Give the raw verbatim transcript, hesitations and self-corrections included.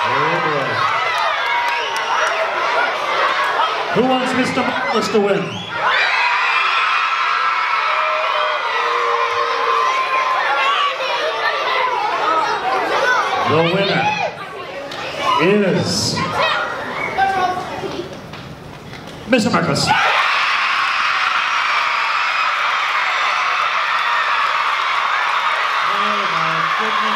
Who wants Mister Marvelous to win? The winner is Mister Marvelous. Oh my goodness.